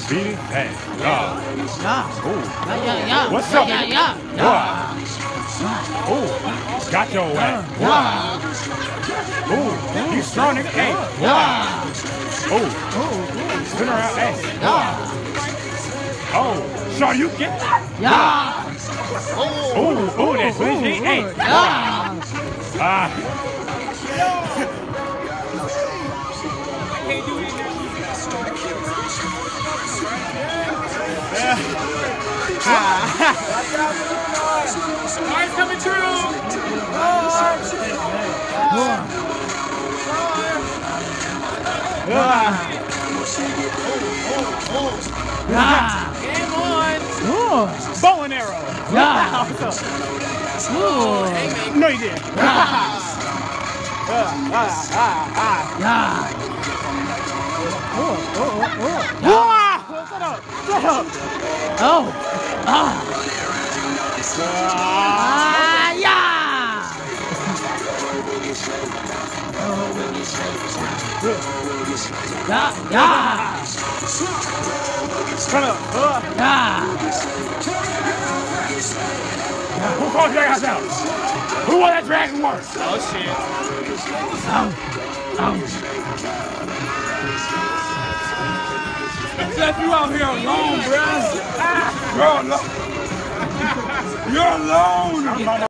Beat it fast. Yeah. Yeah. What's up? Yeah. Oh, got your ass. Oh, you strong nigga. Hey. Oh, spin around. Hey. Oh, Shaw, you get that? Oh, that's easy. Hey. Mine's coming true. Game on. Bow and arrow. No, you did. Who called your ass out? Who won that Dragon War? Oh shit. Jeff, you out here alone, bruh. You're alone. You're alone.